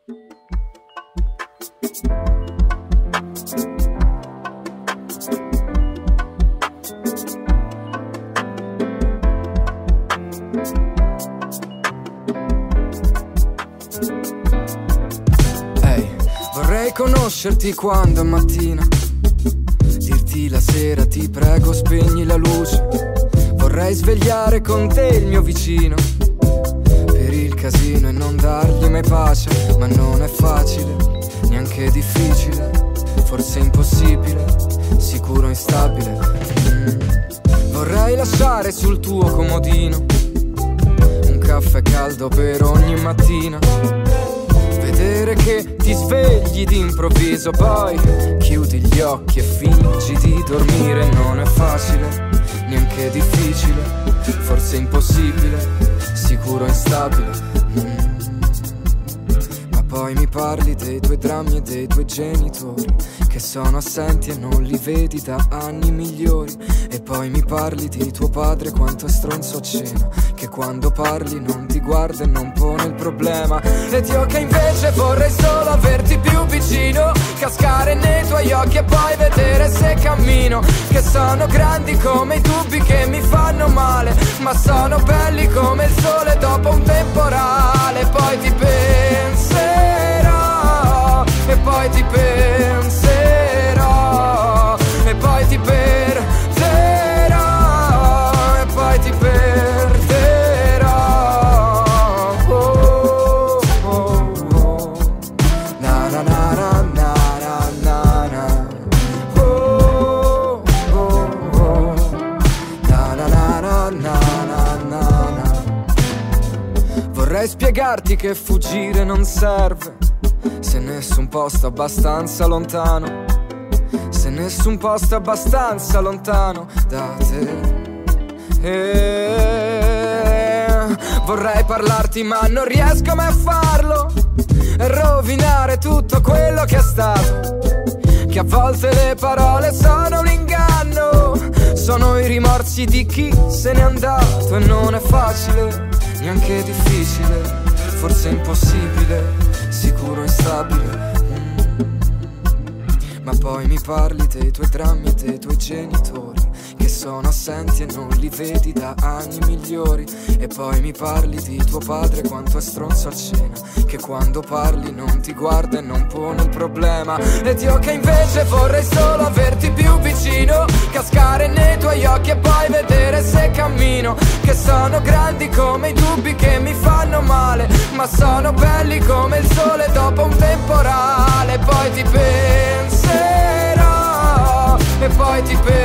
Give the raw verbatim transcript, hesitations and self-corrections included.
Conoscerti quando è mattina, dirti la sera ti prego spegni la luce. Vorrei svegliare con te il mio vicino per il casino e non dargli mai pace. Ma non è facile, neanche difficile, forse impossibile, sicuro instabile. mm. Vorrei lasciare sul tuo comodino un caffè caldo per ogni mattina, vedere che ti svegli d'improvviso, poi chiudi gli occhi e fingi di dormire. Non è facile, neanche difficile, forse impossibile, sicuro instabile. mm. Ma poi mi parli dei tuoi drammi e dei tuoi genitori che sono assenti e non li vedi da anni migliori. E poi mi parli di tuo padre quanto è stronzo a cena, che quando parli non ti guarda e non pone il problema. Ed io che invece vorrei solo averti più vicino, cascare nei tuoi occhi e poi vedere se cammino. Che sono grandi come i dubbi che mi fanno male, ma sono belli come il sole dopo un temporale. Poi ti penserò, e poi ti penserò, e poi ti perderò, e poi ti perderò. Oh, oh, oh. Na na na na na na na. Oh, oh, oh. Na na na na na na na. Vorrei spiegarti che fuggire non serve se nessun posto abbastanza lontano, se nessun posto abbastanza lontano da te. E vorrei parlarti ma non riesco mai a farlo, e rovinare tutto quello che è stato, che a volte le parole sono un inganno, sono i rimorsi di chi se n'è andato. E non è facile, neanche difficile, forse impossibile, sicuro instabile. Ma poi mi parli dei tuoi drammi e dei tuoi genitori che sono assenti e non li vedi da anni migliori. E poi mi parli di tuo padre quanto è stronzo a cena, che quando parli non ti guarda e non pone il problema. Ed io che invece vorrei solo averti più vicino, cascare nei tuoi occhi e poi vedere se cammino. Che sono grandi come i dubbi che mi fanno male, ma sono belli come il sole dopo un temporale. Poi ti penserò, e poi ti penserò,